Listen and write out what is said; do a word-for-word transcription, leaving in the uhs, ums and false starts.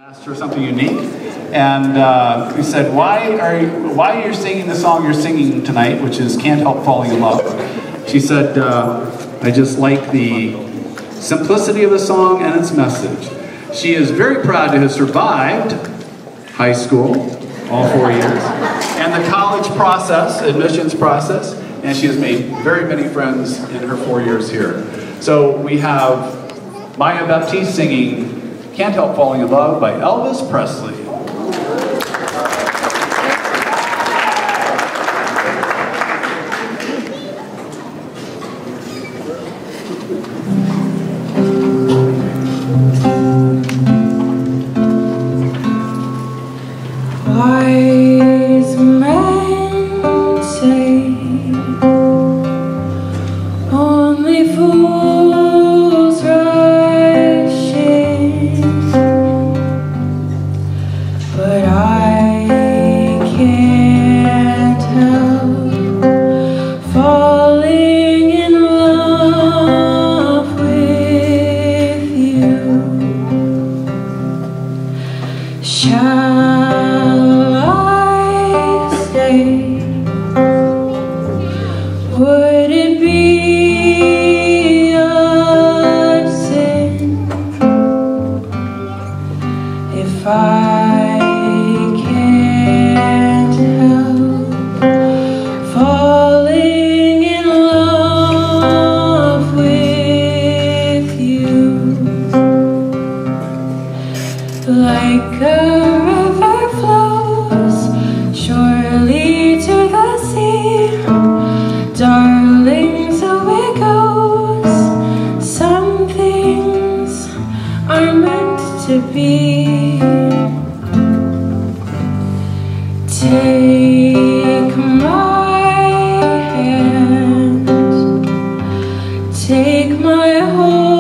Asked her something unique, and uh, we said, why are you, why are you singing the song you're singing tonight, which is Can't Help Falling in Love? She said, uh, I just like the simplicity of the song and its message. She is very proud to have survived high school, all four years, and the college process, admissions process, and she has made very many friends in her four years here. So we have Mya Baptiste singing Can't Help Falling in Love by Elvis Presley. Wise men say only fools rush in, but I can't help falling in love with you. Shall I stay? Would it be a sin if I can't help falling in love with you? Like a river flows surely to the sea, darling, so it goes. Some things are meant to be. Take my hand, take my whole